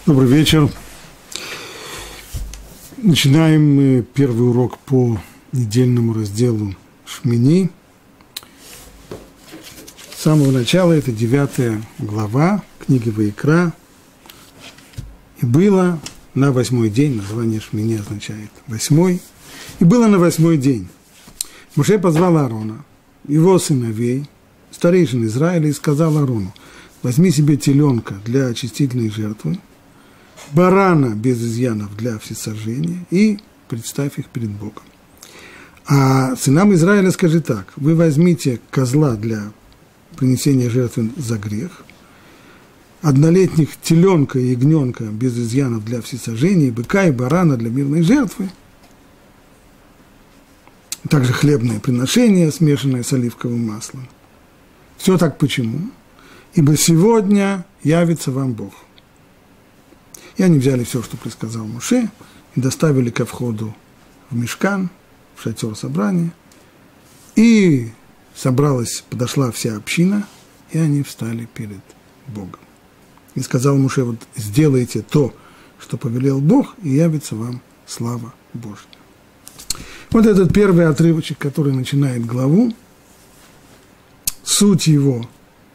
Добрый вечер. Начинаем мы первый урок по недельному разделу Шмини. С самого начала это 9 глава книги Ваикра. И было на 8-й день, название Шмини означает 8-й, и было на 8-й день. Моше позвал Аарона, его сыновей, старейшин Израиля, и сказал Аарону: возьми себе теленка для очистительной жертвы, барана без изъянов для всесожжения и представь их перед Богом. А сынам Израиля скажи так: вы возьмите козла для принесения жертвы за грех, однолетних теленка и ягненка без изъянов для всесожжения, быка и барана для мирной жертвы, также хлебное приношение, смешанное с оливковым маслом. Все так почему? Ибо сегодня явится вам Бог. И они взяли все, что предсказал Моше, и доставили ко входу в Мишкан, в шатер собрания. И подошла вся община, и они встали перед Богом. И сказал Моше: вот сделайте то, что повелел Бог, и явится вам слава Божья. Вот этот первый отрывочек, который начинает главу. Суть его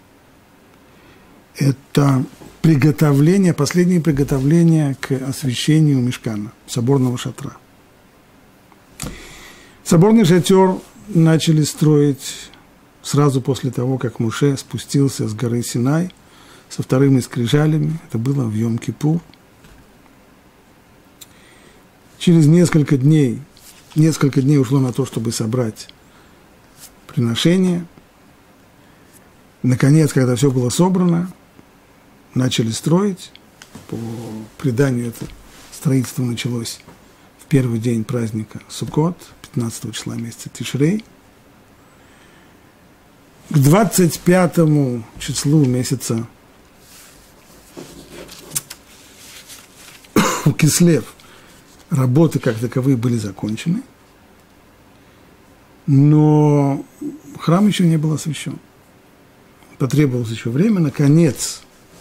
– это приготовление, последнее приготовление к освящению Мишкана, соборного шатра. Соборный шатер начали строить сразу после того, как Моше спустился с горы Синай со вторыми скрижалями. Это было в Йом-Кипур. Через несколько дней ушло на то, чтобы собрать приношение. Наконец, когда все было собрано, начали строить. По преданию, это строительство началось в первый день праздника Суккот, 15 числа месяца Тишрей. К 25 числу месяца Кислев работы как таковые были закончены, но храм еще не был освящен. Потребовалось еще время. Наконец,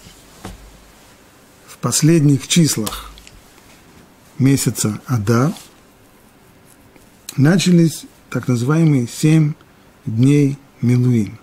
в последних числах месяца Адар начались так называемые 7 дней Милуим.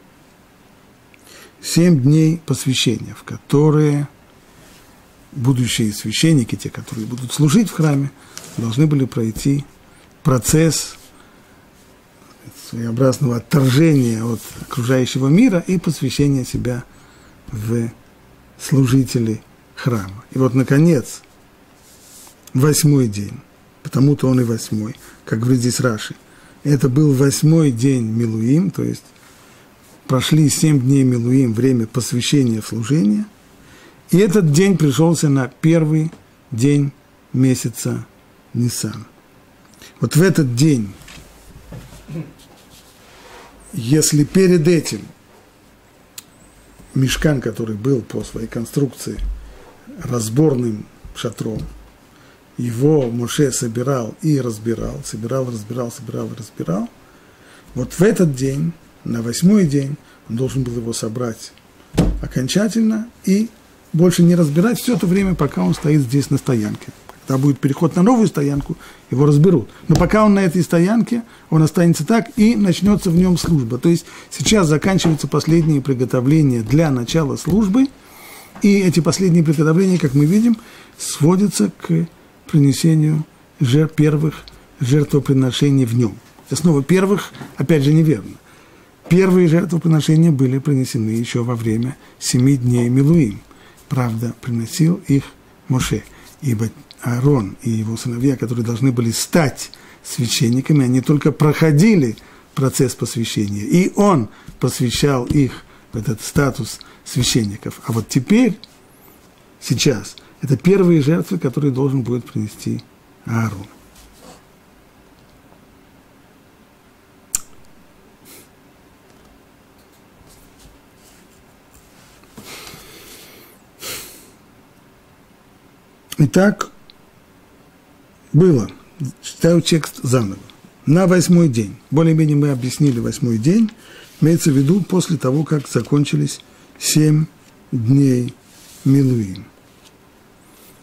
7 дней посвящения, в которые будущие священники, те, которые будут служить в храме, должны были пройти процесс своеобразного отторжения от окружающего мира и посвящения себя в служители храма. И вот, наконец, 8-й день, потому-то он и 8-й, как говорит здесь Раши, это был 8-й день Милуим, то есть прошли 7 дней Милуим, время посвящения в служение, и этот день пришелся на первый день месяца Нисан. Вот в этот день, если перед этим Мишкан, который был по своей конструкции разборным шатром, его Моше собирал и разбирал, собирал, вот в этот день, на 8-й день, он должен был его собрать окончательно и больше не разбирать все то время, пока он стоит здесь на стоянке. Когда будет переход на новую стоянку, его разберут. Но пока он на этой стоянке, он останется так, и начнется в нем служба. То есть сейчас заканчиваются последние приготовления для начала службы, и эти последние приготовления, как мы видим, сводятся к принесению первых жертвоприношений в нем. Основа первых, опять же, неверно. Первые жертвоприношения были принесены еще во время 7 дней Милуим. Правда, приносил их Моше, ибо Аарон и его сыновья, которые должны были стать священниками, они только проходили процесс посвящения, и он посвящал их в этот статус священников. А вот теперь, сейчас, это первые жертвы, которые должен будет принести Аарон. Итак, было, читаю текст заново, на 8-й день, более-менее мы объяснили 8-й день, имеется в виду после того, как закончились 7 дней Милуим.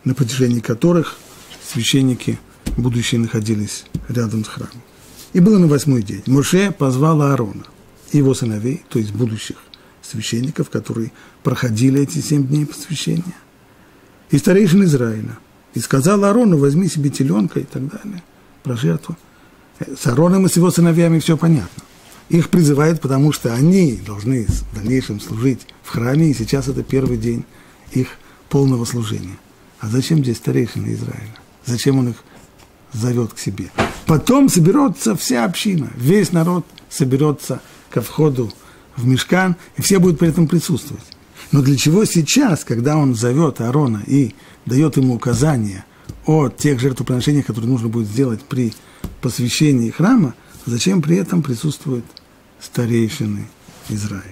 на протяжении которых священники будущие находились рядом с храмом. И было на 8-й день. Моше позвал Аарона и его сыновей, то есть будущих священников, которые проходили эти 7 дней посвящения, и старейшин Израиля. И сказал Аарону: возьми себе теленка и так далее, про жертву. С Аароном и с его сыновьями все понятно. Их призывают, потому что они должны в дальнейшем служить в храме, и сейчас это первый день их полного служения. А зачем здесь старейшины Израиля? Зачем он их зовет к себе? Потом соберется вся община, весь народ соберется ко входу в мишкан, и все будут при этом присутствовать. Но для чего сейчас, когда он зовет Аарона и дает ему указания о тех жертвоприношениях, которые нужно будет сделать при посвящении храма, зачем при этом присутствуют старейшины Израиля?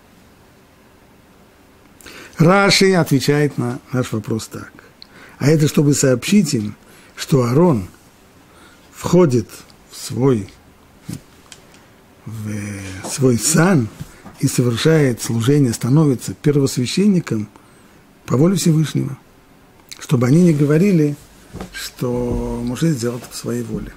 Раши отвечает на наш вопрос так. А это чтобы сообщить им, что Аарон входит в свой сан и совершает служение, становится первосвященником по воле Всевышнего, чтобы они не говорили, что Моше сделал это по своей воле.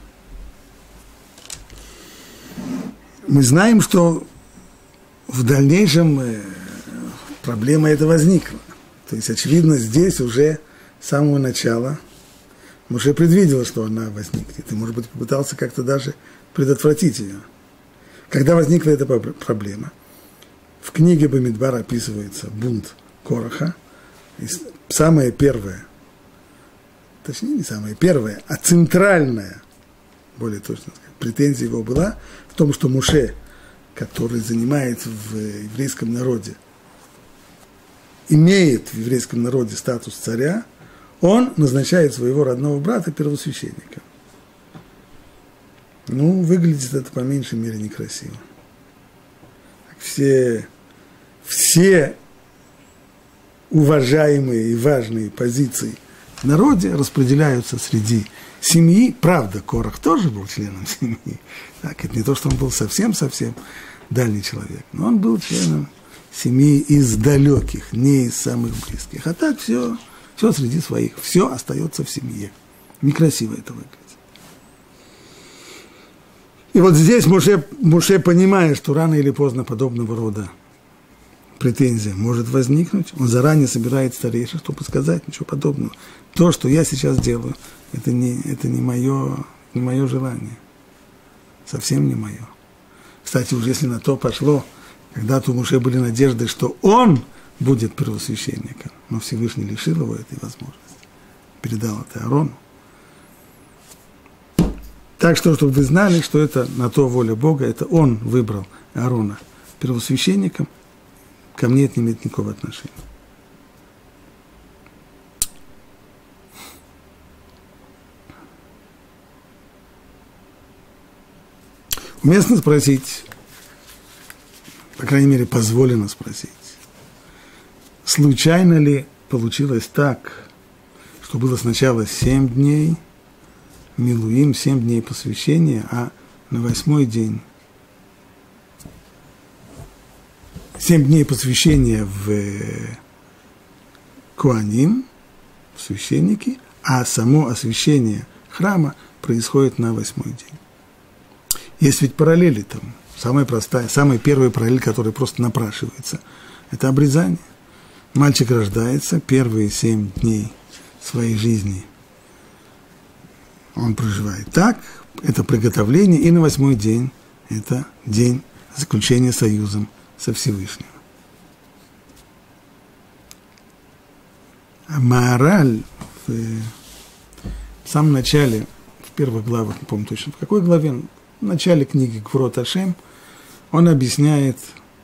Мы знаем, что в дальнейшем проблема эта возникла. То есть, очевидно, здесь уже с самого начала Моше предвидел, что она возникнет, и, может быть, попытался как-то даже предотвратить ее. Когда возникла эта проблема, в книге Бамидбар описывается бунт Кораха, и самое первое, точнее, не самое первое, а центральная, более точно сказать, претензия его была в том, что Моше, который занимает в еврейском народе, имеет в еврейском народе статус царя, он назначает своего родного брата первосвященником. Ну, выглядит это по меньшей мере некрасиво. Все уважаемые и важные позиции в народе распределяются среди семьи. Правда, Корах тоже был членом семьи. Так, это не то, что он был совсем-совсем дальний человек, но он был членом семьи из далеких, не из самых близких. А так все среди своих, все остается в семье. Некрасиво это выглядит. И вот здесь Моше, понимая, что рано или поздно подобного рода претензия может возникнуть, он заранее собирает старейшин, чтобы сказать ничего подобного. То, что я сейчас делаю, это не мое желание. Совсем не мое. Кстати, уж если на то пошло, когда-то у Моше были надежды, что он будет первосвященником, но Всевышний лишил его этой возможности. Передал это Аарону. Так что, чтобы вы знали, что это на то воля Бога, это он выбрал Аарона первосвященником, ко мне это не имеет никакого отношения. Уместно спросить, по крайней мере, позволено спросить, случайно ли получилось так, что было сначала 7 дней Милуим, 7 дней посвящения, а на 8-й день 7 дней посвящения в Коаним, в священники, а само освящение храма происходит на 8-й день. Есть ведь параллели там. Самая простая, самая первая параллель, которая просто напрашивается, это обрезание. Мальчик рождается, первые 7 дней своей жизни он проживает так, это приготовление, и на 8-й день это день заключения союзом со Всевышним. А Маораль в самом начале, в первых главах, не помню точно, в какой главе, в начале книги Гвурот Ашем, он объясняет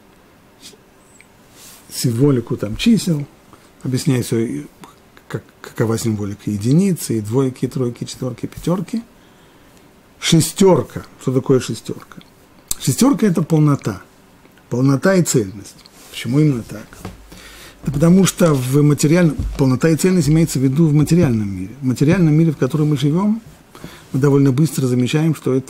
символику там чисел, объясняет все, какова символика единицы, и двойки, и тройки, и четверки, и пятерки. Шестерка. Что такое шестерка? Шестерка – это полнота. Полнота и цельность. Почему именно так? Это потому что полнота и цельность имеется в виду в материальном мире. В материальном мире, в котором мы живем, мы довольно быстро замечаем, что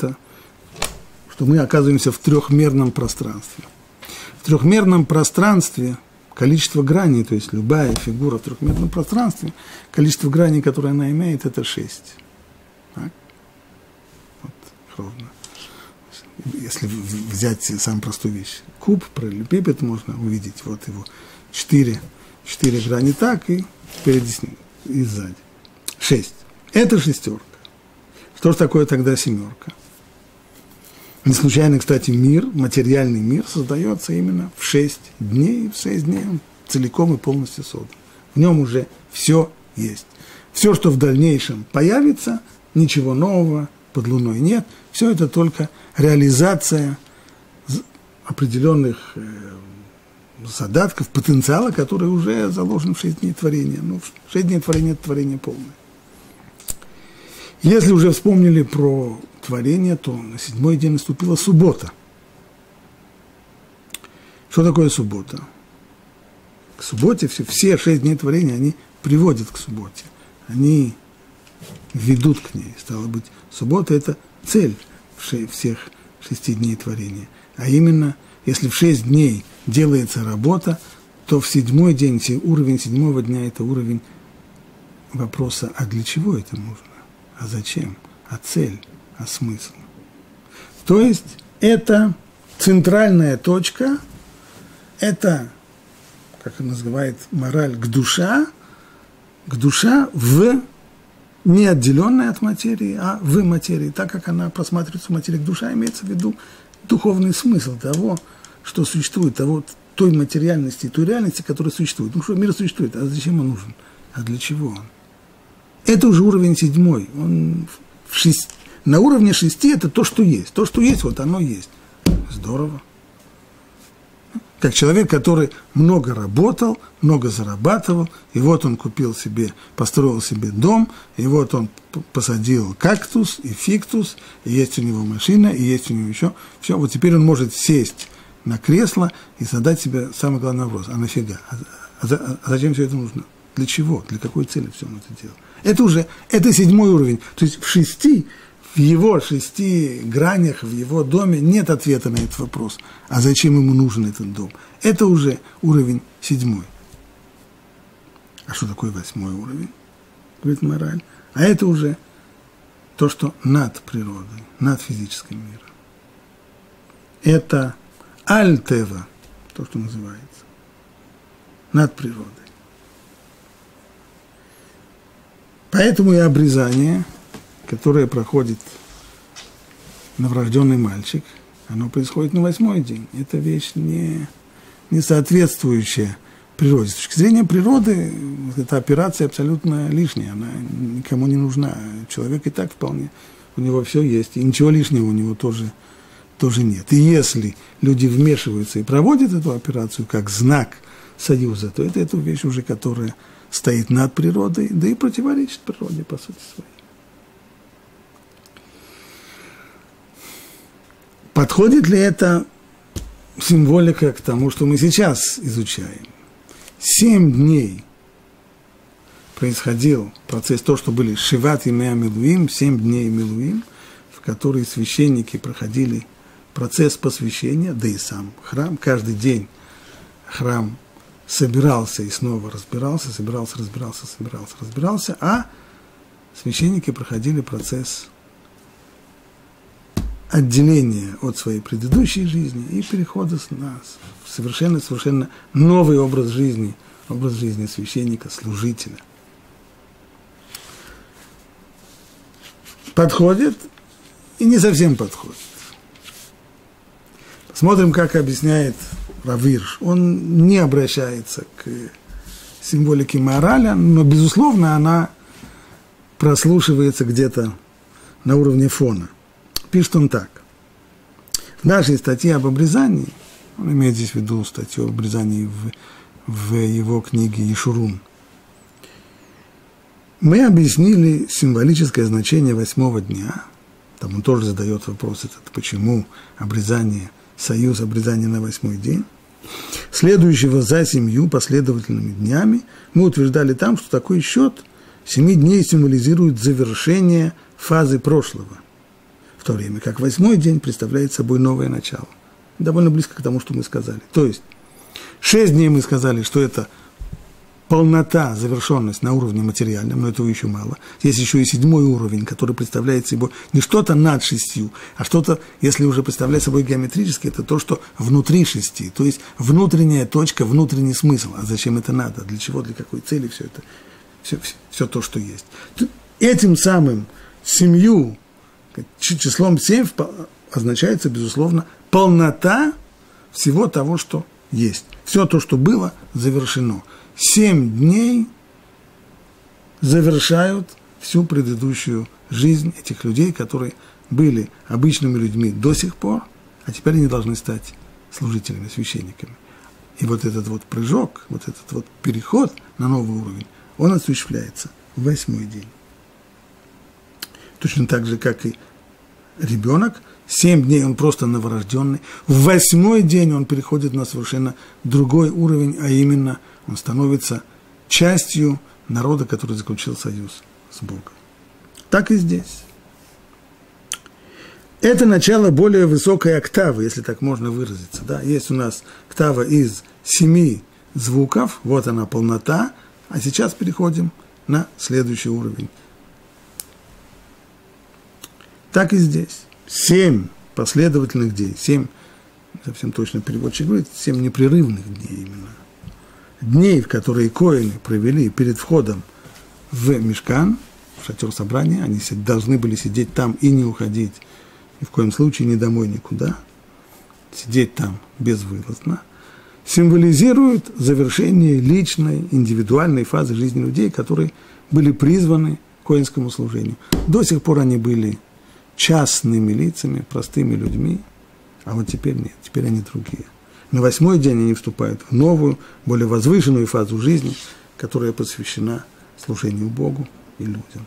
мы оказываемся в трехмерном пространстве. В трехмерном пространстве количество граней, то есть любая фигура в трехмерном пространстве, количество граней, которое она имеет, это 6. Так? Вот, ровно. Если взять самую простую вещь, куб, параллелепипед, можно увидеть, вот его 4 грани так, и спереди с ним, и сзади. 6. Это шестерка. Что же такое тогда семерка? Не случайно, кстати, мир, материальный мир создается именно в 6 дней, в 6 дней он целиком и полностью создан. В нем уже все есть. Все, что в дальнейшем появится, ничего нового под луной нет, все это только реализация определенных задатков, потенциала, который уже заложен в 6 дней творения. Ну, 6 дней творения – это творение полное. Если уже вспомнили про творение, то на 7-й день наступила суббота. Что такое суббота? К субботе все 6 дней творения, они приводят к субботе. Они ведут к ней. Стало быть, суббота – это цель всех 6 дней творения. А именно, если в 6 дней делается работа, то в 7-й день, уровень 7-го дня – это уровень вопроса, а для чего это нужно? А зачем? А цель? А смысл? То есть это центральная точка, это, как он называет, мораль гдуша в не отделенная от материи, а в материи, так как она просматривается в материи гдуша, имеется в виду духовный смысл того, что существует, той материальности, той реальности, которая существует. Ну что, мир существует, а зачем он нужен? А для чего он? Это уже уровень 7. Он на уровне 6 это то, что есть. То, что есть, вот оно есть. Здорово. Как человек, который много работал, много зарабатывал, и вот он построил себе дом, и вот он посадил кактус и фиктус, и есть у него машина, и есть у него еще. Все, вот теперь он может сесть на кресло и задать себе самый главный вопрос. А нафига? А зачем все это нужно? Для чего? Для какой цели все он это делает? Это 7-й уровень. То есть в его 6 гранях, в его доме нет ответа на этот вопрос. А зачем ему нужен этот дом? Это уже уровень 7. А что такое 8-й уровень? Говорит мораль. А это уже то, что над природой, над физическим миром. Это аль-тева, то, что называется, над природой. Поэтому и обрезание, которое проходит новорожденный мальчик, оно происходит на 8-й день. Это вещь не соответствующая природе. С точки зрения природы, эта операция абсолютно лишняя, она никому не нужна. Человек и так вполне, у него все есть, и ничего лишнего у него тоже нет. И если люди вмешиваются и проводят эту операцию как знак союза, то это вещь уже, которая стоит над природой, да и противоречит природе, по сути своей. Подходит ли это символика к тому, что мы сейчас изучаем? 7 дней происходил процесс, то, что были Шиват и Меа Милуим, 7 дней Милуим, в которые священники проходили процесс посвящения, да и сам храм. Каждый день храм собирался и снова разбирался, разбирался, а священники проходили процесс отделения от своей предыдущей жизни и перехода в совершенно новый образ жизни священника, служителя. Подходит и не совсем подходит. Смотрим, как объясняет Рав Ирш. Он не обращается к символике мораля, но, безусловно, она прослушивается где-то на уровне фона. Пишет он так. В нашей статье об обрезании, он имеет здесь в виду статью об обрезании в его книге Ешурун, мы объяснили символическое значение 8-го дня. Там он тоже задает вопрос этот, почему союз обрезания на 8-й день. Следующего за 7 последовательными днями мы утверждали там, что такой счет 7 дней символизирует завершение фазы прошлого, в то время как 8-й день представляет собой новое начало. Довольно близко к тому, что мы сказали. То есть 6 дней мы сказали, что это полнота, завершенность на уровне материальном, но этого еще мало. Есть еще и 7-й уровень, который представляет собой не что-то над 6, а что-то, если уже представлять собой геометрически, это то, что внутри 6, то есть внутренняя точка, внутренний смысл. А зачем это надо? Для чего, для какой цели все это? Все то, что есть. Этим самым 7, числом 7 означается, безусловно, полнота всего того, что есть. Все то, что было, завершено. 7 дней завершают всю предыдущую жизнь этих людей, которые были обычными людьми до сих пор, а теперь они должны стать служителями, священниками. И вот этот вот прыжок, вот этот вот переход на новый уровень, он осуществляется в 8-й день. Точно так же, как и ребенок, 7 дней он просто новорожденный, в 8-й день он переходит на совершенно другой уровень, а именно он становится частью народа, который заключил союз с Богом. Так и здесь. Это начало более высокой октавы, если так можно выразиться. Да? Есть у нас октава из 7 звуков, вот она полнота, а сейчас переходим на следующий уровень. Так и здесь. 7 последовательных дней, 7, совсем точно переводчик говорит, 7 непрерывных дней именно. Дней, в которые коэны провели перед входом в мишкан, в шатер собрания, они должны были сидеть там и не уходить, ни в коем случае ни домой, никуда, сидеть там безвылазно, символизируют завершение личной, индивидуальной фазы жизни людей, которые были призваны к коэнскому служению. До сих пор они были частными лицами, простыми людьми, а вот теперь нет, теперь они другие. На 8-й день они вступают в новую, более возвышенную фазу жизни, которая посвящена служению Богу и людям.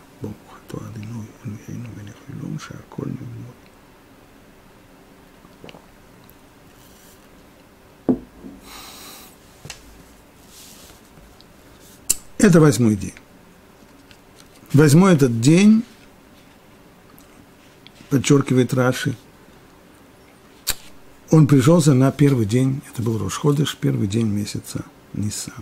Это 8-й день. 8-й этот день, подчеркивает Раши, он пришелся на 1-й день, это был Рош Ходеш, 1-й день месяца Нисан.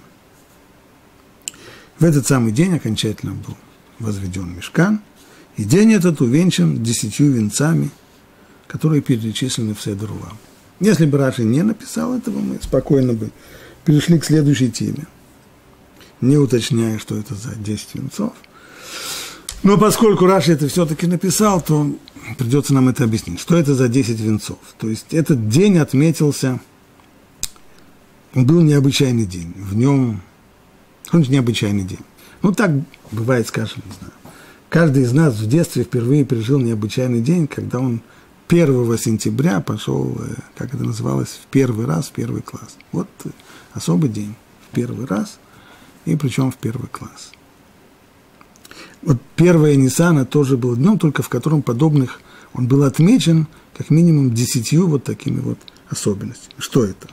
В этот самый день окончательно был возведен мишкан, и день этот увенчан 10 венцами, которые перечислены в Седер Улам. Если бы Раши не написал этого, мы спокойно бы перешли к следующей теме, не уточняя, что это за 10 венцов. Но поскольку Раши это все-таки написал, то придется нам это объяснить. Что это за 10 венцов? То есть этот день отметился, он был необычайный день. В нем, он же необычайный день. Ну, так бывает, скажем, не знаю. Каждый из нас в детстве впервые пережил необычайный день, когда он 1 сентября пошел, как это называлось, в первый раз в 1 класс. Вот особый день, в 1 раз, и причем в 1 класс. Вот 1 Ниссана тоже был днем, только в котором подобных он был отмечен как минимум 10 вот такими вот особенностями. Что это?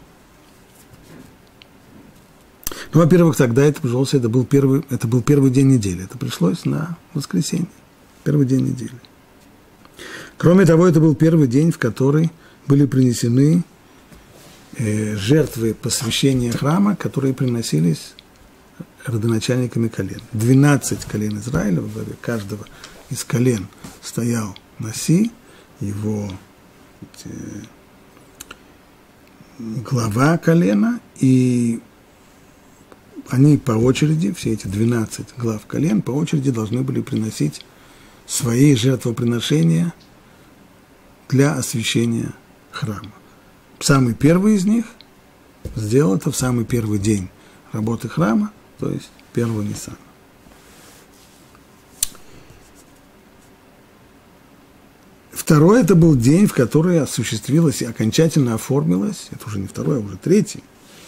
Ну, во-первых, тогда это, пожалуйста, это был первый день недели. Это пришлось на воскресенье, 1 день недели. Кроме того, это был 1 день, в который были принесены жертвы посвящения храма, которые приносились родоначальниками колен. 12 колен Израиля, во главе каждого из колен стоял Наси, его глава колена, и они по очереди, все эти 12 глав колен, по очереди должны были приносить свои жертвоприношения для освящения храма. Самый первый из них сделал это в самый первый день работы храма, то есть 1 Ниссана. Второй – это был день, в который осуществилось и окончательно оформилось, это уже не второй, а уже третий,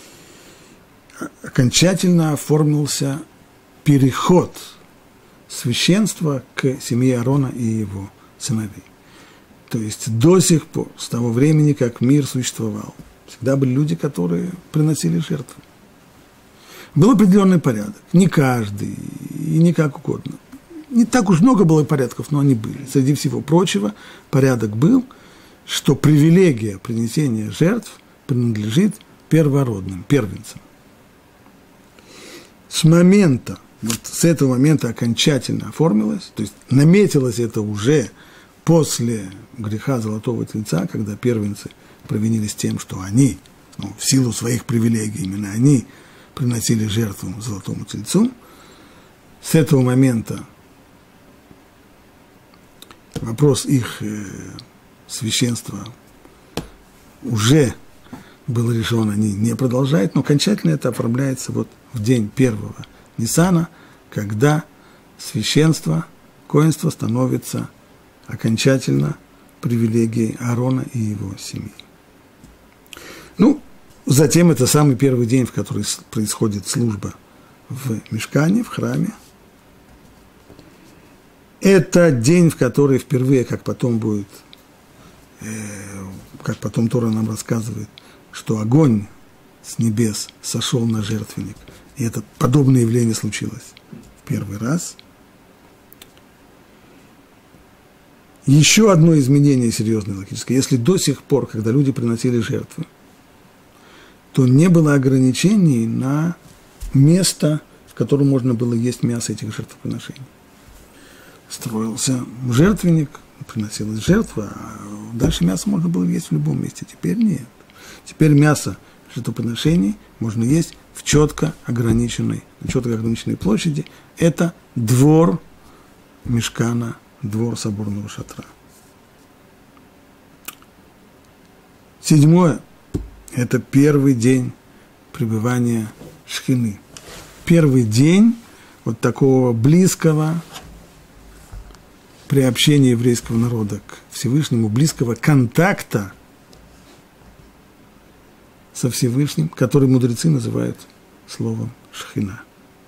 окончательно оформился переход священства к семье Аарона и его сыновей. То есть до сих пор, с того времени, как мир существовал, всегда были люди, которые приносили жертвы. Был определенный порядок, не каждый и не как угодно. Не так уж много было порядков, но они были. Среди всего прочего порядок был, что привилегия принесения жертв принадлежит первородным, первенцем. С момента, вот с этого момента окончательно оформилось, то есть наметилось это уже после греха Золотого Тельца, когда первенцы провинились тем, что они, в силу своих привилегий, именно они приносили жертву Золотому Тельцу. С этого момента вопрос их священства уже был решен, они не продолжают, но окончательно это оформляется вот в день первого Ниссана, когда священство, коэнство становится окончательно привилегией Аарона и его семьи. Затем это самый первый день, в который происходит служба в мишкане, в храме. Это день, в который впервые, как потом Тора нам рассказывает, что огонь с небес сошел на жертвенник. И это подобное явление случилось в первый раз. Еще одно изменение серьезное логическое. Если до сих пор, когда люди приносили жертвы, то не было ограничений на место, в котором можно было есть мясо этих жертвоприношений. Строился жертвенник, приносилась жертва, а дальше мясо можно было есть в любом месте. Теперь нет. Теперь мясо жертвоприношений можно есть в четко ограниченной площади. Это двор мишкана, двор соборного шатра. 7. Это первый день пребывания шхины. Первый день вот такого близкого приобщения еврейского народа к Всевышнему, близкого контакта со Всевышним, который мудрецы называют словом шхина.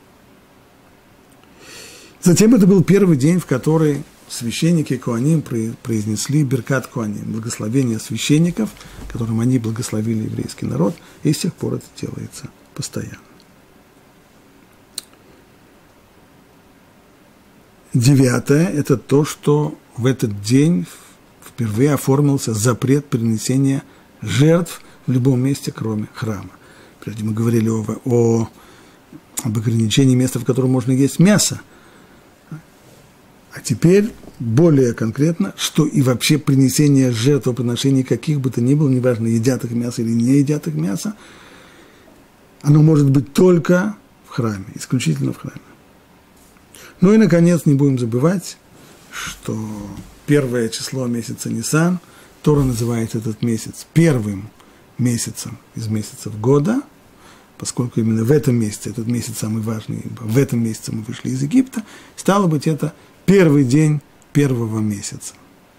Затем это был первый день, в который священники Коаним произнесли Беркат Коаним, благословение священников, которым они благословили еврейский народ, и с тех пор это делается постоянно. 9. Это то, что в этот день впервые оформился запрет перенесения жертв в любом месте, кроме храма. Прежде мы говорили об ограничении места, в котором можно есть мясо. А теперь более конкретно, что и вообще принесение жертвоприношений каких бы то ни было, неважно, едят их мясо или не едят их мясо, оно может быть только в храме, исключительно в храме. Ну и, наконец, не будем забывать, что первое число месяца Нисан, Тора называет этот месяц первым месяцем из месяцев года, поскольку именно в этом месяце, этот месяц самый важный, в этом месяце мы вышли из Египта, стало быть, это первый день первого месяца.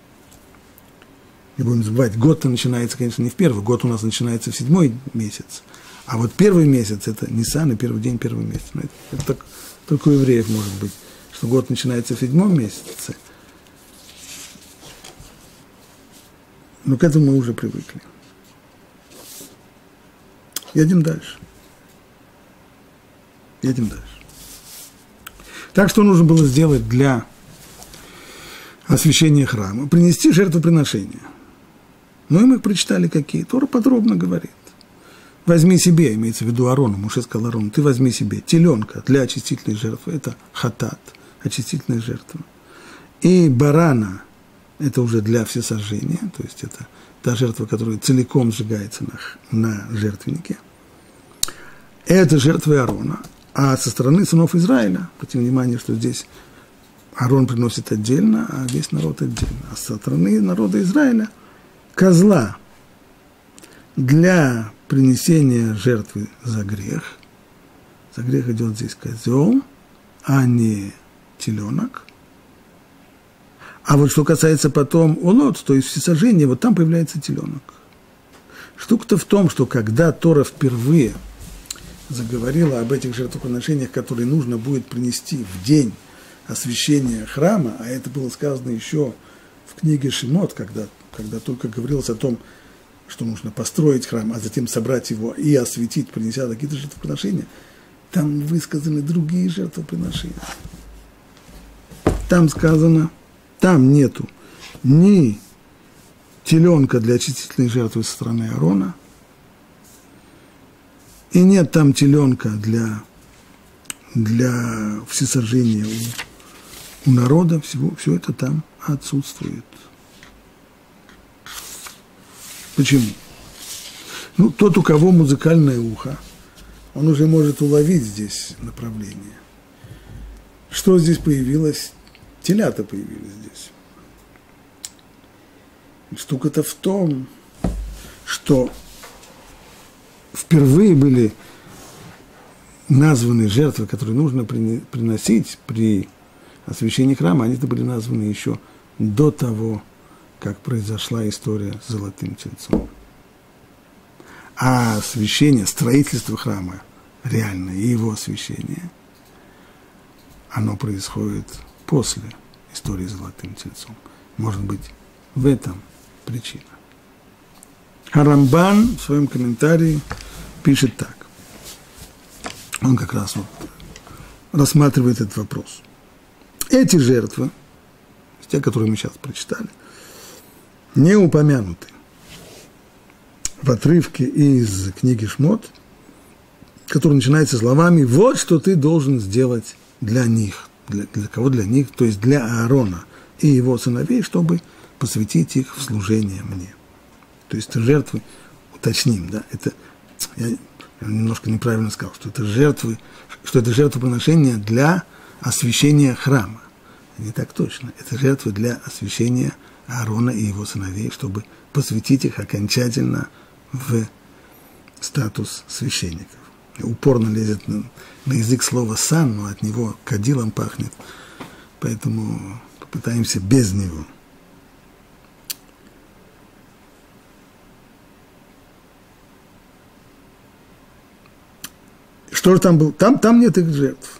Не будем забывать, год-то начинается, конечно, не в первый, год у нас начинается в 7 месяц, а вот первый месяц – это Нисан и первый день первого месяца. Это так, только у евреев может быть, что год начинается в 7 месяце. Но к этому мы уже привыкли. Едем дальше. Так, что нужно было сделать для освящения храма? Принести жертвоприношения. Ну и мы прочитали какие. Тора подробно говорит. Возьми себе, имеется в виду Аарону, Моше сказал Аарону, ты возьми себе теленка для очистительной жертвы, это хатат, очистительная жертва. И барана, это уже для всесожжения, то есть это та жертва, которая целиком сжигается на жертвеннике. Это жертвы Аарона. А со стороны сынов Израиля, обратите внимание, что здесь Аарон приносит отдельно, а весь народ отдельно. А со стороны народа Израиля козла для принесения жертвы за грех. За грех идет здесь козел, а не теленок. А вот что касается потом олот, то есть всесожжения, вот там появляется теленок. Штука-то в том, что когда Тора впервые заговорила об этих жертвоприношениях, которые нужно будет принести в день освящения храма, а это было сказано еще в книге Шимот, когда только говорилось о том, что нужно построить храм, а затем собрать его и осветить, принеся какие-то жертвоприношения, там высказаны другие жертвоприношения. Там сказано, там нету ни теленка для очистительной жертвы со стороны Аарона, И нет там теленка для всесожжения у народа, все это там отсутствует. Почему? Ну, тот, у кого музыкальное ухо, он уже может уловить здесь направление. Что здесь появилось? Телята появились здесь. Штука-то в том, что впервые были названы жертвы, которые нужно приносить при освящении храма, они-то были названы еще до того, как произошла история с золотым тельцом. А освящение, строительство храма, реальное, и его освящение, оно происходит после истории с золотым тельцом. Может быть, в этом причина. А Рамбан в своем комментарии пишет так. Он как раз вот рассматривает этот вопрос. Эти жертвы, те, которые мы сейчас прочитали, не упомянуты в отрывке из книги Шмот, который начинается словами «Вот что ты должен сделать для них». Для кого для них? То есть для Аарона и его сыновей, чтобы посвятить их в служение мне. То есть это жертвы, уточним, да, это, я немножко неправильно сказал, что это жертвоприношение для освящения храма. Не так точно. Это жертвы для освящения Аарона и его сыновей, чтобы посвятить их окончательно в статус священников. Упорно лезет на язык слово «сан», но от него кадилом пахнет, поэтому попытаемся без него. Что же там было? Там нет их жертв.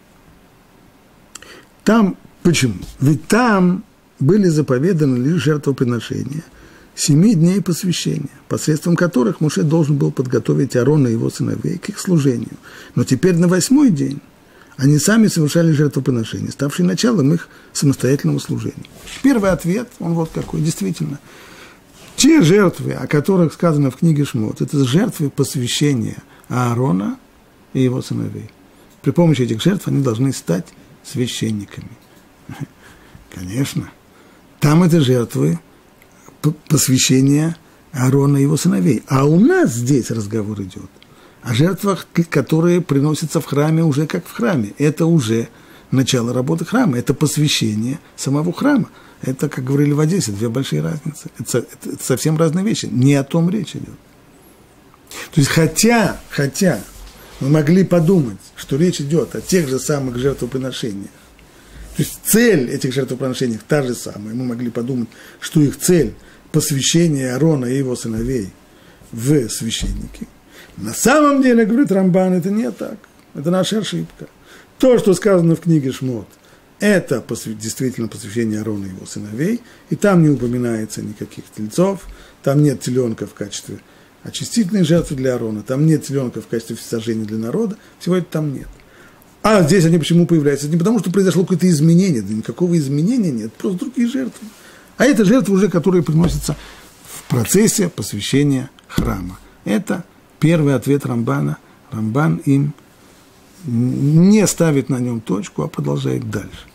Там, почему? Ведь там были заповеданы лишь жертвоприношения 7 дней посвящения, посредством которых Моше должен был подготовить Аарона и его сыновей к их служению. Но теперь на 8-й день они сами совершали жертвоприношения, ставшие началом их самостоятельного служения. Первый ответ, он вот какой, действительно. Те жертвы, о которых сказано в книге Шмот, это жертвы посвящения Аарона и его сыновей. При помощи этих жертв они должны стать священниками. Конечно. Там это жертвы посвящения Аарона и его сыновей. А у нас здесь разговор идет о жертвах, которые приносятся в храме уже как в храме. Это уже начало работы храма, это посвящение самого храма. Это, как говорили в Одессе, 2 большие разницы. Это совсем разные вещи. Не о том речь идет. То есть, хотя мы могли подумать, что речь идет о тех же самых жертвоприношениях, то есть цель этих жертвоприношений та же самая, мы могли подумать, что их цель – посвящение Аарона и его сыновей в священники. На самом деле, говорит Рамбан, это не так. Это наша ошибка. То, что сказано в книге Шмот, это действительно посвящение Аарона и его сыновей, и там не упоминается никаких тельцов, там нет теленка в качестве очистительной жертвы для Аарона, там нет теленка в качестве всесожжения для народа, всего этого там нет. А здесь они почему появляются? Не потому, что произошло какое-то изменение, да никакого изменения нет, просто другие жертвы. А это жертвы уже, которые приносятся в процессе посвящения храма. Это первый ответ Рамбана. Рамбан им не ставит на нем точку, а продолжает дальше.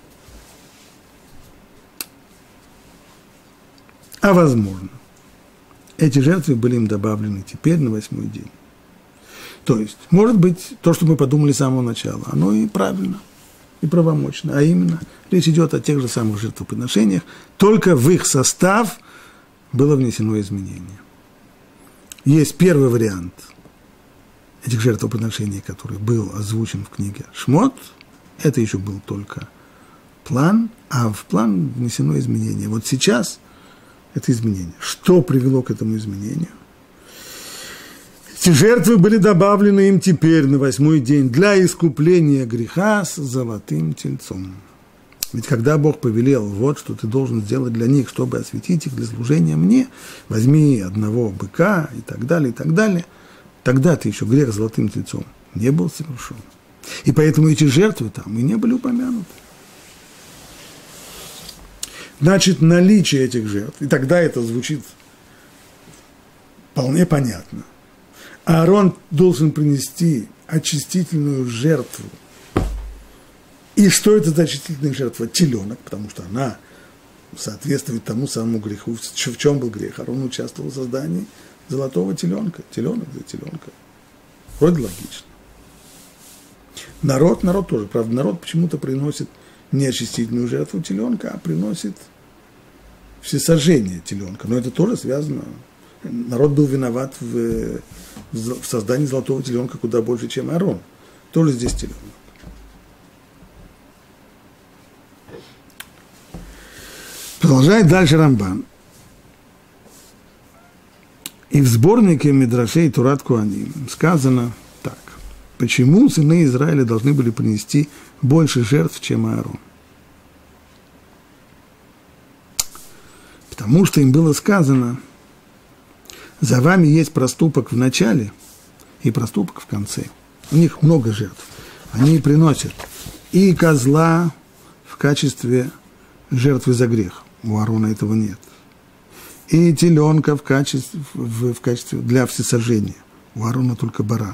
А возможно, эти жертвы были им добавлены теперь на 8-й день. То есть, может быть, то, что мы подумали с самого начала, оно и правильно, и правомочно. А именно, речь идет о тех же самых жертвоприношениях, только в их состав было внесено изменение. Есть первый вариант этих жертвоприношений, который был озвучен в книге Шмот. Это еще был только план, а в план внесено изменение. Вот сейчас это изменение. Что привело к этому изменению? Эти жертвы были добавлены им теперь на 8-й день для искупления греха с золотым тельцом. Ведь когда Бог повелел, вот что ты должен сделать для них, чтобы осветить их для служения мне, возьми одного быка и так далее, тогда-то еще грех с золотым тельцом не был совершен. И поэтому эти жертвы там и не были упомянуты. Значит, наличие этих жертв, и тогда это звучит вполне понятно. Аарон должен принести очистительную жертву. И что это за очистительная жертва? Теленок, потому что она соответствует тому самому греху. В чем был грех? Аарон участвовал в создании золотого теленка. Теленок за теленка. Вроде логично. Народ тоже. Правда, народ почему-то приносит не очистительную жертву теленка, а приносит всесожжение теленка. Но это тоже связано. Народ был виноват в создании золотого теленка куда больше, чем Аарон. Тоже здесь теленок. Продолжает дальше Рамбан. И в сборнике Мидрашей Турат Куаним сказано так. Почему сыны Израиля должны были принести больше жертв, чем Аарон? Потому что им было сказано, за вами есть проступок в начале и проступок в конце. У них много жертв. Они приносят и козла в качестве жертвы за грех. У Аарона этого нет. И теленка в качестве для всесожжения. У Аарона только баран.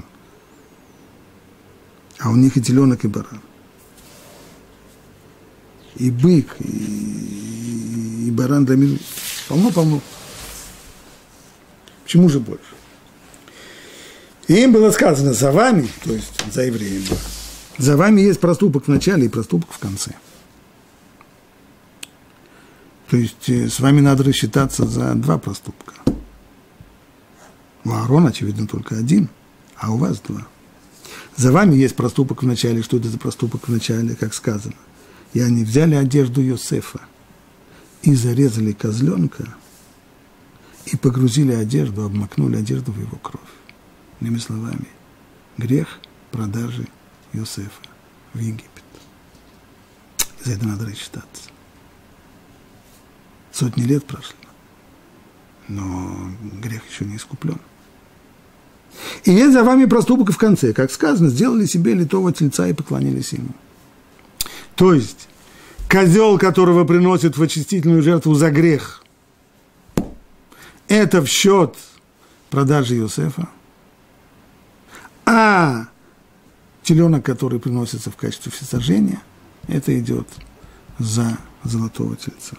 А у них и теленок, и баран. И бык, и баран для мира. Полно-полно. Почему же больше? И им было сказано, за вами, то есть за евреями, за вами есть проступок в начале и проступок в конце. То есть с вами надо рассчитаться за два проступка. У Аарона, очевидно, только один, а у вас два. За вами есть проступок в начале. Что это за проступок в начале, как сказано? И они взяли одежду Йосефа и зарезали козленка, и погрузили одежду, обмакнули одежду в его кровь. Иными словами, грех продажи Йосефа в Египет. За это надо рассчитаться. Сотни лет прошло, но грех еще не искуплен. И есть за вами проступок в конце. Как сказано, сделали себе литого тельца и поклонились ему. То есть, козел, которого приносят в очистительную жертву за грех, это в счет продажи Йосефа. А теленок, который приносится в качестве всесожжения, это идет за золотого тельца.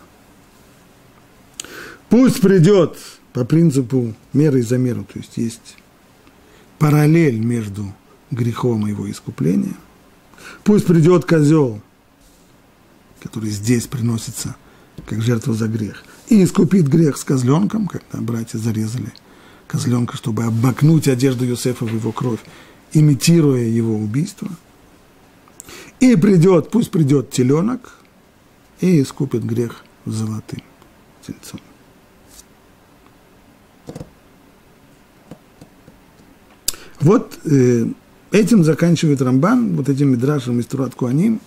Пусть придет по принципу меры за меру, то есть есть параллель между грехом и его искуплением. Пусть придет козел, который здесь приносится как жертва за грех, и искупит грех с козленком, когда братья зарезали козленка, чтобы обмакнуть одежду Йосефа в его кровь, имитируя его убийство. И пусть придет теленок и искупит грех с золотым тельцом. Вот этим заканчивает Рамбан, вот этим мидрашем из Турат Куаним,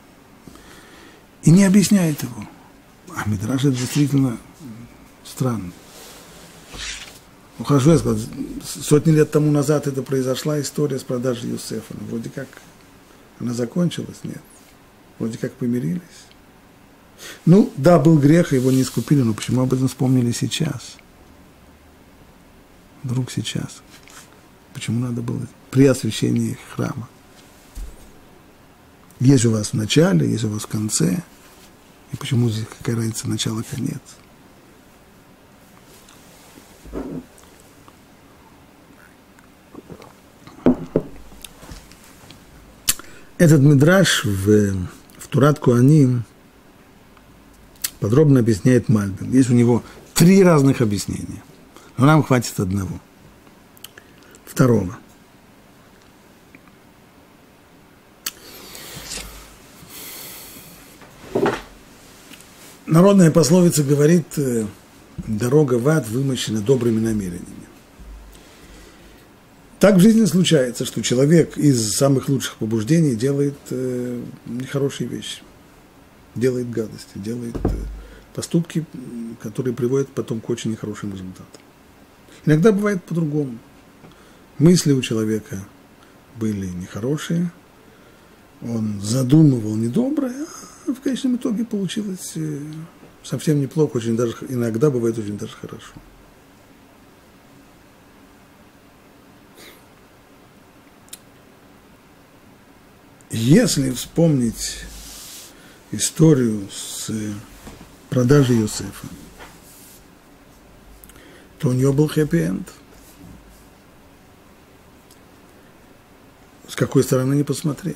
и не объясняет его. А мидраш это действительно странно. Ну, хорошо, я сказал, сотни лет тому назад это произошла история с продажей Йосефа. Но вроде как она закончилась, нет. Вроде как помирились. Ну, да, был грех, его не искупили, но почему об этом вспомнили сейчас? Вдруг сейчас. Почему надо было при освящении храма? Есть у вас в начале, есть у вас в конце. И почему здесь какая разница начало-конец? Этот мидраш в Турат Куаним подробно объясняет Мальбим. Есть у него 3 разных объяснения. Но нам хватит одного. Второго. Народная пословица говорит, дорога в ад вымощена добрыми намерениями. Так в жизни случается, что человек из самых лучших побуждений делает нехорошие вещи, делает гадости, делает поступки, которые приводят потом к очень нехорошим результатам. Иногда бывает по-другому. Мысли у человека были нехорошие, он задумывал недоброе, а в конечном итоге получилось совсем неплохо, очень даже, иногда бывает очень даже хорошо. если вспомнить историю с продажей Йосефа, то у нее был хэппи-энд. С какой стороны не посмотреть.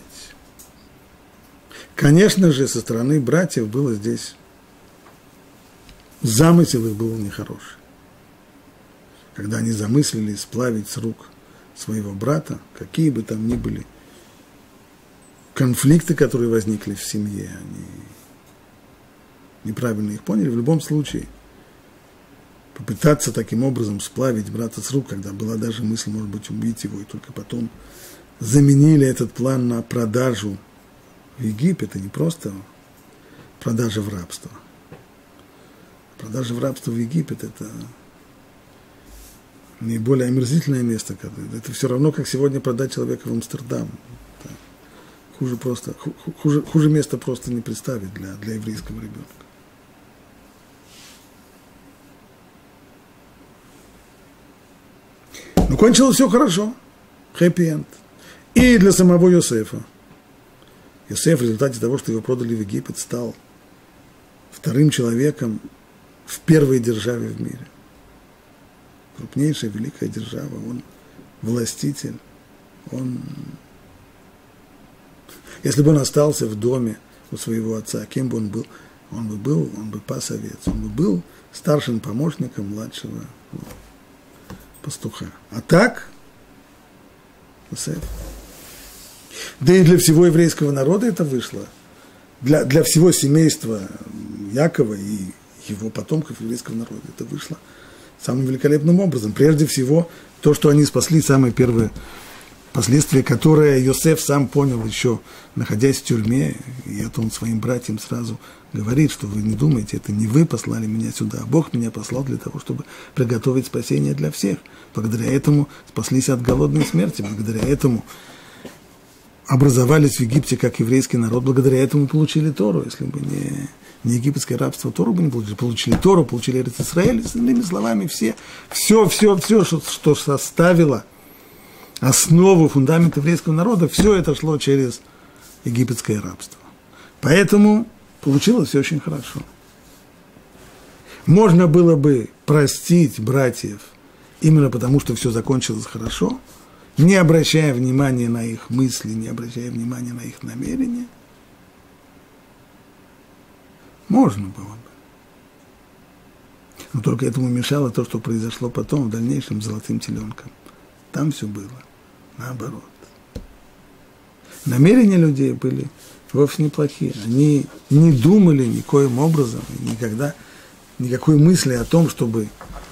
Конечно же, со стороны братьев было здесь, замысел их был нехороший. Когда они замыслили сплавить с рук своего брата, какие бы там ни были конфликты, которые возникли в семье, они неправильно их поняли. В любом случае, попытаться таким образом сплавить брата с рук, когда была даже мысль, может быть, убить его, и только потом заменили этот план на продажу в Египет, это не просто продажа в рабство. Продажа в рабство в Египет – это наиболее омерзительное место. Это все равно, как сегодня продать человека в Амстердам. Хуже места просто не представить для еврейского ребенка. Но кончилось все хорошо. Хэппи-энд. И для самого Йосефа. Йосеф в результате того, что его продали в Египет, стал вторым человеком в первой державе в мире. Крупнейшая, великая держава. Он властитель. Если бы он остался в доме у своего отца, кем бы он был? Он бы пас овец. Он бы был старшим помощником младшего пастуха. А так, Йосеф. Да и для всего еврейского народа это вышло. Для всего семейства Якова и его потомков еврейского народа это вышло самым великолепным образом. Прежде всего, то, что они спасли, самое первое последствие, которое Йосеф сам понял еще, находясь в тюрьме, и это он своим братьям сразу говорит, что вы не думайте, это не вы послали меня сюда, а Бог меня послал для того, чтобы приготовить спасение для всех. Благодаря этому спаслись от голодной смерти, благодаря этому образовались в Египте как еврейский народ, благодаря этому получили Тору. Если бы не египетское рабство, Тору бы не получили. Получили Тору, получили Эрец Исраэль, иными словами, все, что составило основу, фундамент еврейского народа, все это шло через египетское рабство. Поэтому получилось все очень хорошо. Можно было бы простить братьев именно потому, что все закончилось хорошо, не обращая внимания на их мысли, не обращая внимания на их намерения. Можно было бы. Но только этому мешало то, что произошло потом, в дальнейшем, с золотым теленком. Там все было наоборот. Намерения людей были вовсе неплохие. Они не думали никоим образом, никогда, никакой мысли о том, чтобы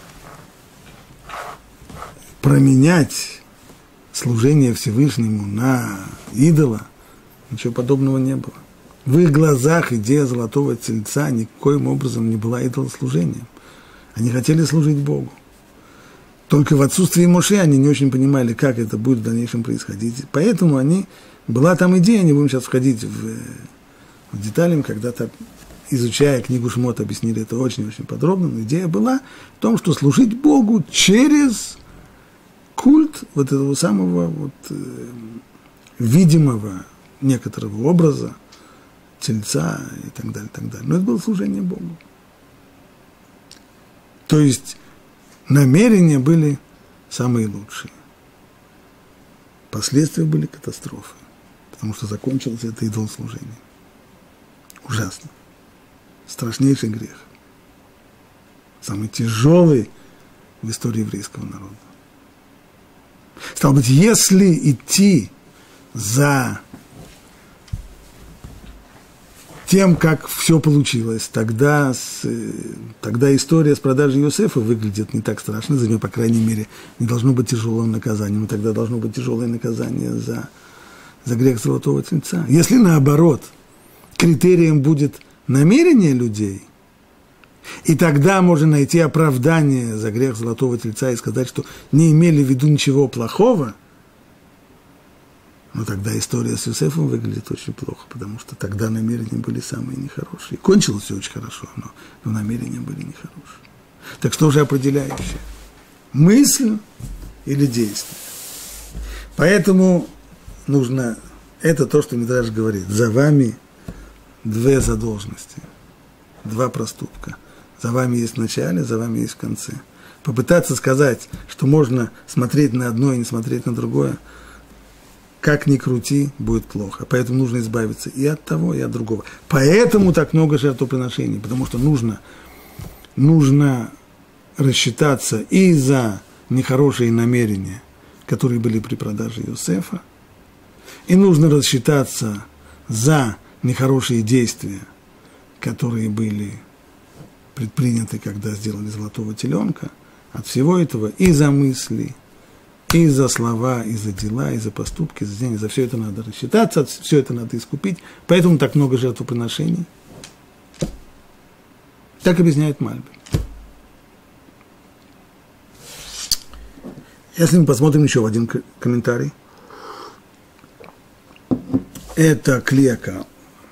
променять служение Всевышнему на идола, ничего подобного не было. В их глазах идея золотого тельца никоим образом не была идолослужением. Они хотели служить Богу. Только в отсутствии Моше они не очень понимали, как это будет в дальнейшем происходить. Поэтому была там идея, не будем сейчас входить в детали, когда-то, изучая книгу Шмот, объяснили это очень-очень подробно, но идея была в том, что служить Богу через культ вот этого самого видимого некоторого образа, тельца и так далее, так далее. Но это было служение Богу. То есть намерения были самые лучшие. Последствия были катастрофы, потому что закончилось это идолослужение. Ужасно. Страшнейший грех. Самый тяжелый в истории еврейского народа. Стало быть, если идти за тем, как все получилось, тогда история с продажей Йосефа выглядит не так страшно, за нее, по крайней мере, не должно быть тяжелого наказания, но тогда должно быть тяжелое наказание за грех золотого тельца. Если наоборот, критерием будет намерение людей, и тогда можно найти оправдание за грех золотого тельца и сказать, что не имели в виду ничего плохого, но тогда история с Йосефом выглядит очень плохо, потому что тогда намерения были самые нехорошие. Кончилось все очень хорошо, но намерения были нехорошие. Так что же определяющее? Мысль или действие? Поэтому нужно Это то, что Мидраш говорит. За вами две задолженности, два проступка. За вами есть в начале, за вами есть в конце. Попытаться сказать, что можно смотреть на одно и не смотреть на другое, как ни крути, будет плохо. Поэтому нужно избавиться и от того, и от другого. Поэтому так много жертвоприношений, потому что нужно рассчитаться и за нехорошие намерения, которые были при продаже Йосефа, и нужно рассчитаться за нехорошие действия, которые были предприняты, когда сделали золотого теленка. От всего этого и за мысли, и за слова, и за дела, и за поступки, за деньги, за все это надо рассчитаться, все это надо искупить. Поэтому так много жертвоприношений. Так объясняет Мальбим. Если мы посмотрим еще один комментарий. Это Кли Якар.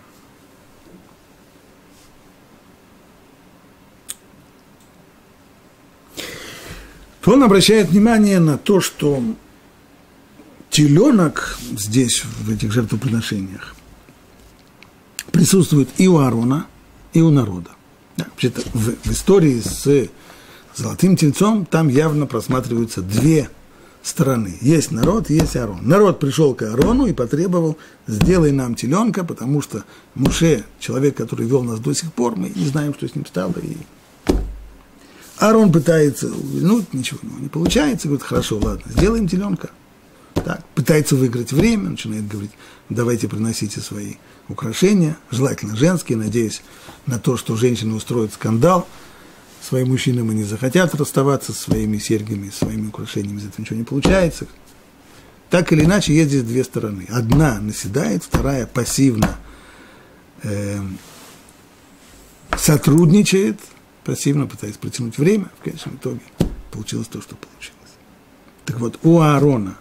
То он обращает внимание на то, что теленок здесь, в этих жертвоприношениях, присутствует и у Аарона, и у народа. Да, вообще-то в истории с золотым тельцом там явно просматриваются две стороны. Есть народ, есть Аарон. Народ пришел к Аарону и потребовал: сделай нам теленка, потому что Моше, человек, который вел нас до сих пор, мы не знаем, что с ним стало. И Аарон пытается увильнуть, ничего у него не получается, говорит: хорошо, ладно, сделаем теленка. Так, пытается выиграть время, начинает говорить: давайте приносите свои украшения, желательно женские, надеясь на то, что женщины устроят скандал своим мужчинам и не захотят расставаться со своими серьгами, своими украшениями, из этого ничего не получается. Так или иначе, есть здесь две стороны. Одна наседает, вторая пассивно сотрудничает, пассивно пытаясь протянуть время. В конечном итоге получилось то, что получилось. Так вот, у Аарона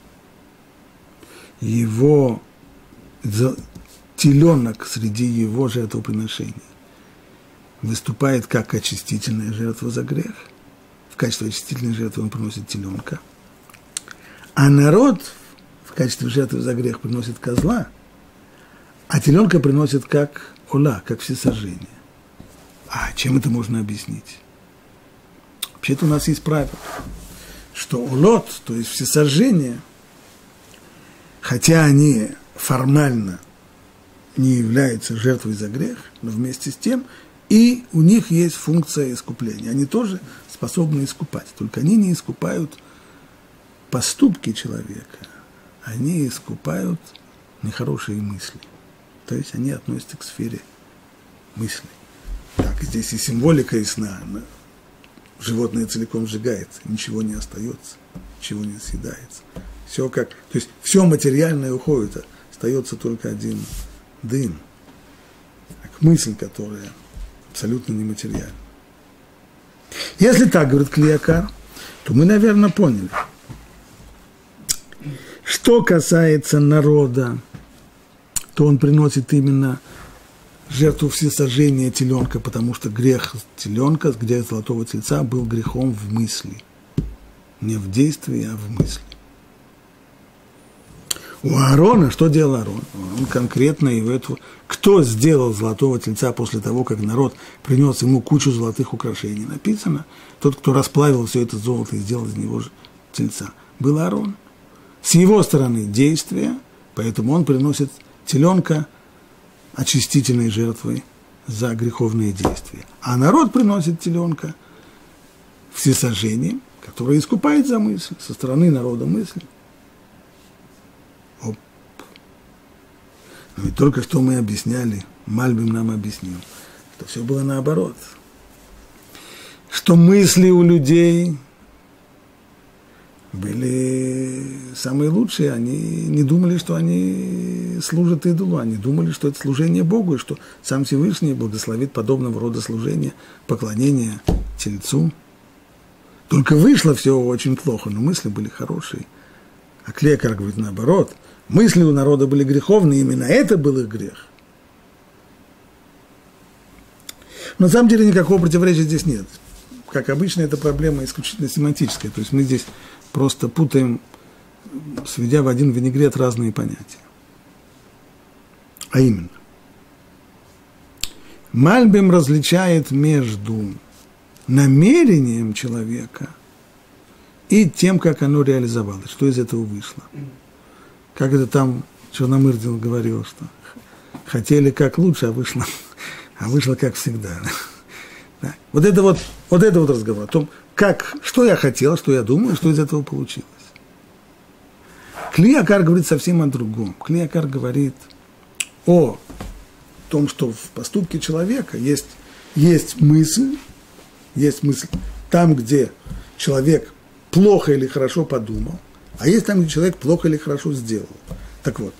его теленок среди его жертвоприношений выступает как очистительная жертва за грех. В качестве очистительной жертвы он приносит теленка. А народ в качестве жертвы за грех приносит козла, а теленка приносит как ола, как всесожжение. А чем это можно объяснить? Вообще-то у нас есть правило, что олот, то есть всесожжение, хотя они формально не являются жертвой за грех, но вместе с тем и у них есть функция искупления. Они тоже способны искупать, только они не искупают поступки человека, они искупают нехорошие мысли. То есть они относятся к сфере мыслей. Так, здесь и символика ясна. Животное целиком сжигается, ничего не остается, ничего не съедается. Все как, то есть все материальное уходит, остается только один дым. Так, мысль, которая абсолютно нематериальна. Если так, говорит Кли Якар, то мы, наверное, поняли. Что касается народа, то он приносит именно жертву всесожжения теленка, потому что грех теленка, грех золотого тельца, был грехом в мысли. Не в действии, а в мысли. У Аарона, что делал Аарон? Он конкретно и в эту... Кто сделал золотого тельца после того, как народ принес ему кучу золотых украшений? Написано, тот, кто расплавил все это золото и сделал из него тельца, был Аарон. С его стороны действия, поэтому он приносит теленка очистительной жертвой за греховные действия. А народ приносит теленка всесожжением, которое искупает за мысль, со стороны народа мысль. Оп. Но ведь только что мы объясняли, Мальбим нам объяснил, что все было наоборот. Что мысли у людей были самые лучшие, они не думали, что они служат идолу, они думали, что это служение Богу, и что сам Всевышний благословит подобного рода служения, поклонения Тельцу. Только вышло все очень плохо, но мысли были хорошие. А Кли Якар говорит наоборот, мысли у народа были греховные, именно это был их грех. Но на самом деле никакого противоречия здесь нет. Как обычно, эта проблема исключительно семантическая, то есть мы здесь просто путаем, сведя в один винегрет разные понятия. А именно, Мальбим различает между намерением человека и тем, как оно реализовалось, что из этого вышло. Как это там Черномырдин говорил, что хотели как лучше, а вышло как всегда. Да. Вот это вот разговор о том, что я хотел, что я думаю, что из этого получилось. Кли Якар говорит совсем о другом. Кли Якар говорит о том, что в поступке человека есть мысль там, где человек плохо или хорошо подумал, а есть там, где человек плохо или хорошо сделал. Так вот,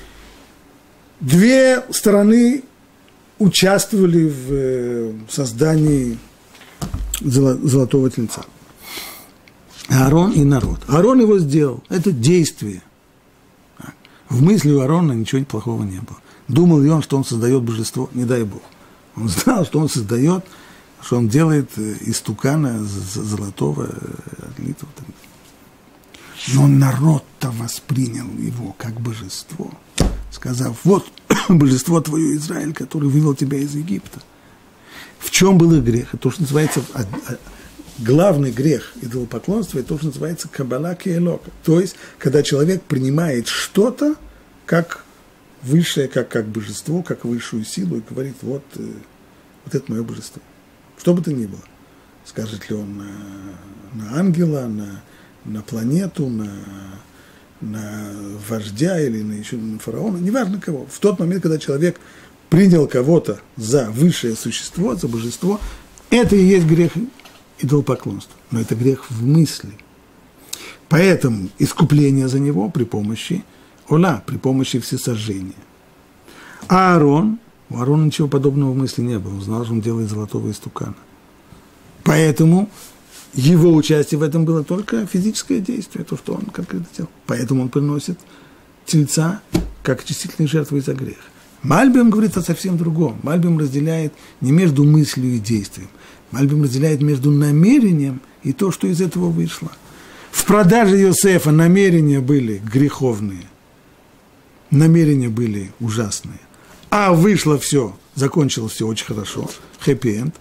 две стороны участвовали в создании золотого тельца. Аарон и народ. Аарон его сделал. Это действие. В мысли у Аарона ничего плохого не было. Думал ли он, что он создает божество? Не дай Бог. Он знал, что он создает, что он делает из тукана золотого, отлитого. Но народ-то воспринял его как божество, сказав: вот божество твое, Израиль, который вывел тебя из Египта. В чем был их грех? Это то, что называется, главный грех идолопоклонства, это то, что называется кабала кеэлока. То есть, когда человек принимает что-то как высшее, как божество, как высшую силу, и говорит: вот это мое божество. Что бы то ни было. Скажет ли он на ангела, на планету, на вождя или еще на фараона, неважно кого. В тот момент, когда человек принял кого-то за высшее существо, за божество, это и есть грех идолопоклонства. Но это грех в мысли. Поэтому искупление за него при помощи ола, при помощи всесожжения. А Аарон, у Аарона ничего подобного в мысли не было. Он знал, что он делает золотого истукана. Поэтому его участие в этом было только физическое действие, то, что он конкретно делал. Поэтому он приносит тельца как очистительные жертвы за грех. Мальбим говорит о совсем другом. Мальбим разделяет не между мыслью и действием. Мальбим разделяет между намерением и то, что из этого вышло. В продаже Йосефа намерения были греховные, намерения были ужасные. А вышло все, закончилось все очень хорошо, хэппи-энд.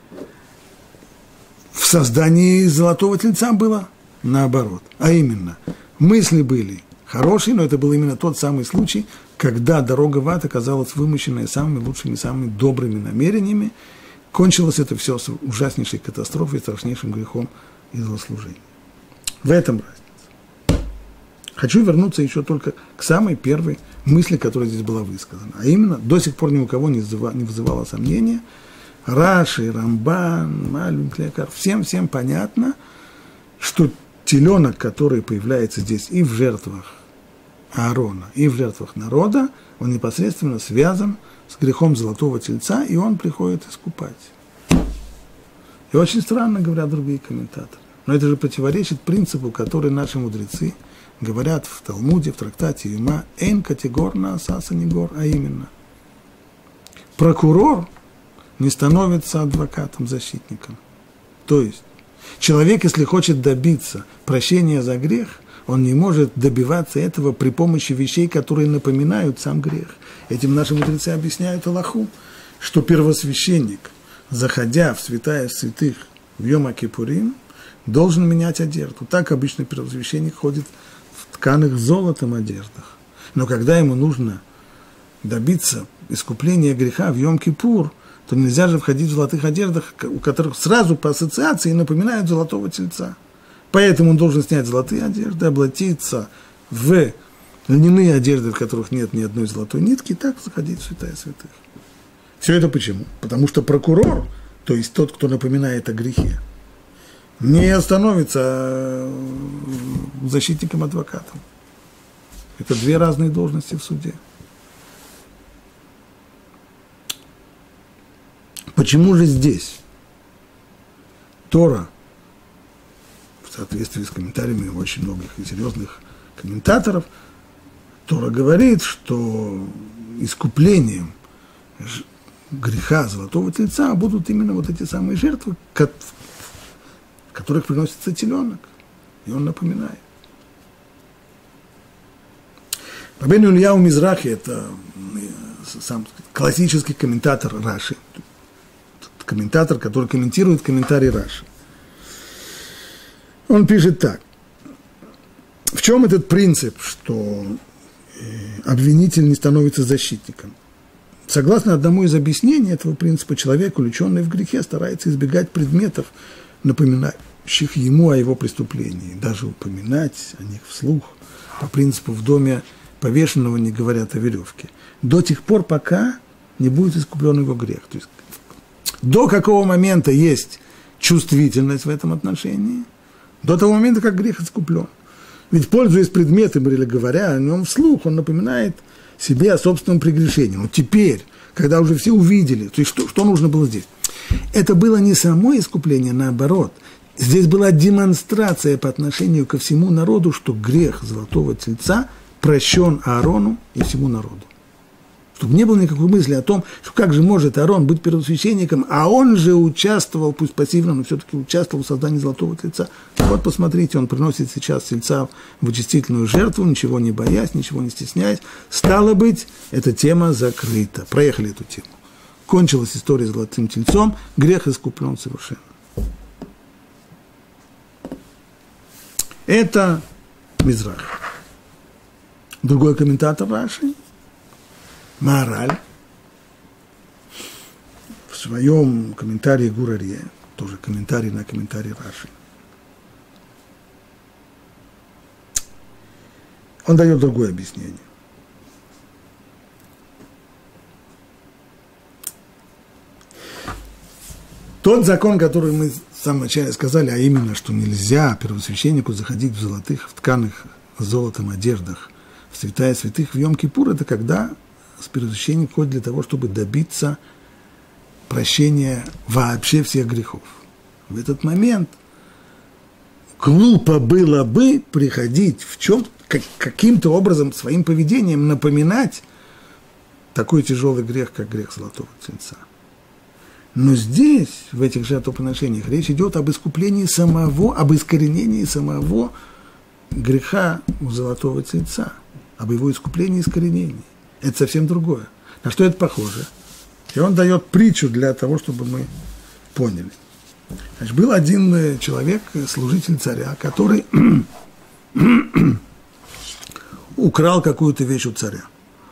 В создании золотого тельца было наоборот. А именно, мысли были хорошие, но это был именно тот самый случай, когда дорога в ад оказалась вымощенная самыми лучшими, самыми добрыми намерениями. Кончилось это все с ужаснейшей катастрофой, страшнейшим грехом идолослужения. В этом разница. Хочу вернуться еще только к самой первой мысли, которая здесь была высказана. А именно, до сих пор ни у кого не вызывало сомнения, Раши, Рамбан, Мальбим, Кли Якар, всем понятно, что теленок, который появляется здесь и в жертвах Аарона, и в жертвах народа, он непосредственно связан с грехом золотого тельца, и он приходит искупать. И очень странно говорят другие комментаторы. Но это же противоречит принципу, который наши мудрецы говорят в Талмуде, в трактате Юма, «Эйн категор на асаса негор», а именно, прокурор не становится адвокатом, защитником. То есть, человек, если хочет добиться прощения за грех, он не может добиваться этого при помощи вещей, которые напоминают сам грех. Этим наши мудрецы объясняют Аллаху, что первосвященник, заходя в святая святых в Йом-Кипурим, должен менять одежду. Так обычно первосвященник ходит в тканых золотом одеждах. Но когда ему нужно добиться искупления греха в Йом-Кипур, то нельзя же входить в золотых одеждах, у которых сразу по ассоциации напоминают золотого тельца. Поэтому он должен снять золотые одежды, облачиться в льняные одежды, в которых нет ни одной золотой нитки, и так заходить в святая святых. Все это почему? Потому что прокурор, то есть тот, кто напоминает о грехе, не становится защитником-адвокатом. Это две разные должности в суде. Почему же здесь Тора, в соответствии с комментариями очень многих и серьезных комментаторов, Тора говорит, что искуплением греха золотого тельца будут именно вот эти самые жертвы, в которых приносится теленок. И он напоминает. Рабейну Ильяу Мизрахи, это сам классический комментатор Раши, комментатор, который комментирует комментарий Раши. Он пишет так. В чем этот принцип, что обвинитель не становится защитником? Согласно одному из объяснений этого принципа, человек, увлеченный в грехе, старается избегать предметов, напоминающих ему о его преступлении, даже упоминать о них вслух. По принципу в доме повешенного не говорят о веревке. До тех пор, пока не будет искуплен его грех. То есть, до какого момента есть чувствительность в этом отношении? До того момента, как грех искуплен. Ведь, пользуясь предметом или говоря о нем вслух, он напоминает себе о собственном прегрешении. Но теперь, когда уже все увидели, то есть что нужно было здесь? Это было не само искупление, наоборот. Здесь была демонстрация по отношению ко всему народу, что грех золотого тельца прощен Аарону и всему народу. Чтобы не было никакой мысли о том, что как же может Аарон быть первосвященником, а он же участвовал, пусть пассивно, но все-таки участвовал в создании золотого тельца. Вот посмотрите, он приносит сейчас тельца в очистительную жертву, ничего не боясь, ничего не стесняясь. Стало быть, эта тема закрыта. Проехали эту тему. Кончилась история с золотым тельцом, грех искуплен совершенно. Это Мизрах. Другой комментатор Раши, Маораль, в своем комментарии Гур Арье, тоже комментарий на комментарий Раши, он дает другое объяснение. Тот закон, который мы в самом начале сказали, а именно, что нельзя первосвященнику заходить в золотых, в тканых с золотом одеждах, в святая святых в Йом-Кипур, это когда первосвященник ходит для того, чтобы добиться прощения вообще всех грехов. В этот момент глупо было бы приходить в чем каким-то образом своим поведением напоминать такой тяжелый грех, как грех золотого тельца. Но здесь, в этих жертвоприношениях, речь идет об искуплении самого, об искоренении самого греха у золотого тельца, об его искуплении и искоренении. Это совсем другое. На что это похоже? И он дает притчу для того, чтобы мы поняли. Значит, был один человек, служитель царя, который украл какую-то вещь у царя.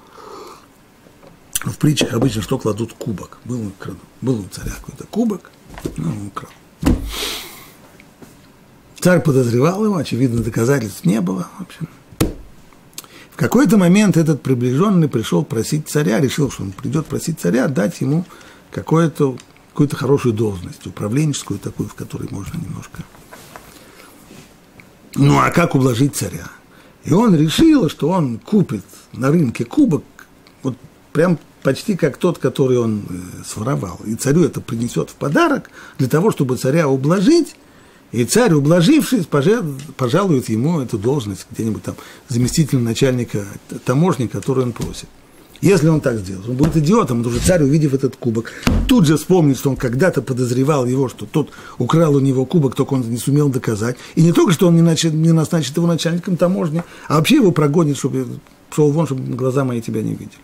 В притчах обычно что кладут? Кубок. Был у царя какой-то кубок, он украл. Царь подозревал его, очевидно, доказательств не было. В общем. В какой-то момент этот приближенный пришел просить царя, решил, что он придет просить царя дать ему какую-то хорошую должность, управленческую такую, в которой можно немножко. Ну, а как ублажить царя? И он решил, что он купит на рынке кубок, вот прям почти как тот, который он своровал. И царю это принесет в подарок для того, чтобы царя ублажить. И царь, ублажившись, пожалует ему эту должность где-нибудь там заместителя начальника таможни, который он просит. Если он так сделает, он будет идиотом, потому что царь, увидев этот кубок, тут же вспомнит, что он когда-то подозревал его, что тот украл у него кубок, только он не сумел доказать. И не только, что он не назначит его начальником таможни, а вообще его прогонит, чтобы шел вон, чтобы глаза мои тебя не видели.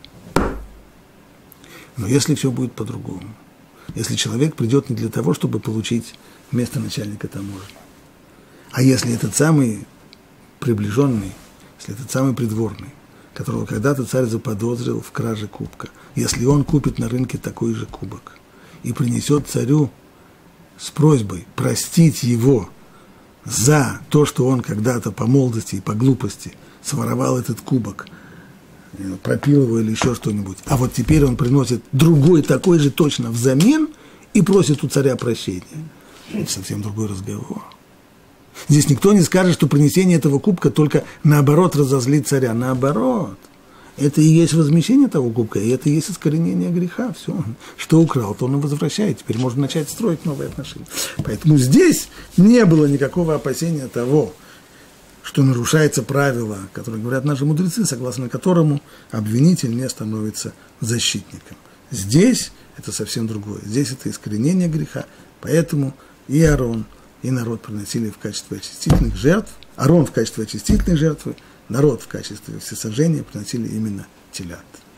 Но если все будет по-другому, если человек придет не для того, чтобы получить место начальника таможни, а если этот самый приближенный, если этот самый придворный, которого когда-то царь заподозрил в краже кубка, если он купит на рынке такой же кубок и принесет царю с просьбой простить его за то, что он когда-то по молодости и по глупости своровал этот кубок, пропил его или еще что-нибудь, а вот теперь он приносит другой такой же точно взамен и просит у царя прощения. Это совсем другой разговор. Здесь никто не скажет, что принесение этого кубка только наоборот разозлит царя. Наоборот. Это и есть возмещение того кубка, и это и есть искоренение греха. Все. Что украл, то он и возвращает. Теперь можно начать строить новые отношения. Поэтому здесь не было никакого опасения того, что нарушается правило, которое говорят наши мудрецы, согласно которому обвинитель не становится защитником. Здесь это совсем другое. Здесь это искоренение греха. Поэтому и Аарон, и народ приносили в качестве очистительных жертв. Аарон в качестве очистительной жертвы, народ в качестве всесожжения приносили именно телят.